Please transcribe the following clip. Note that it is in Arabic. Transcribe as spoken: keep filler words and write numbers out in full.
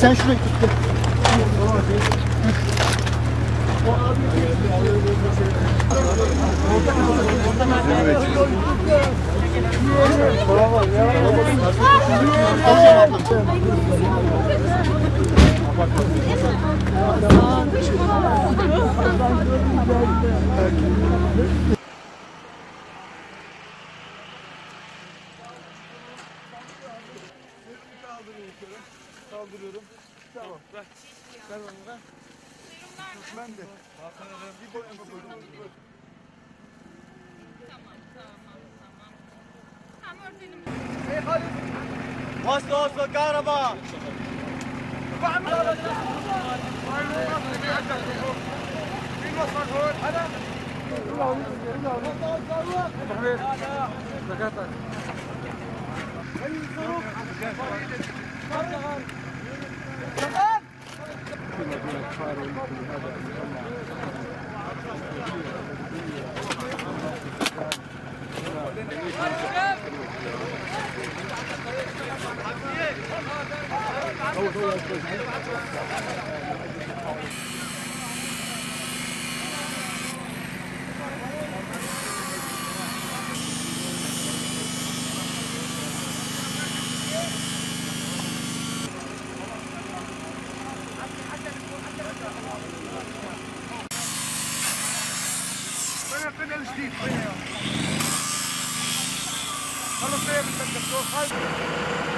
Sen şurayı tut. Kaldırıyorum. Tamam. Ver. Ver onu ver. Ben de. Bir boy yapalım. Tamam, tamam, tamam. Tamam, örtelim. Hey Halil. وصل وصل كهرباء بعمل هذا مين وصل هون؟ أنا. تحويل. دكاترة. فين الجديد؟ خلص ايه بدك تروح؟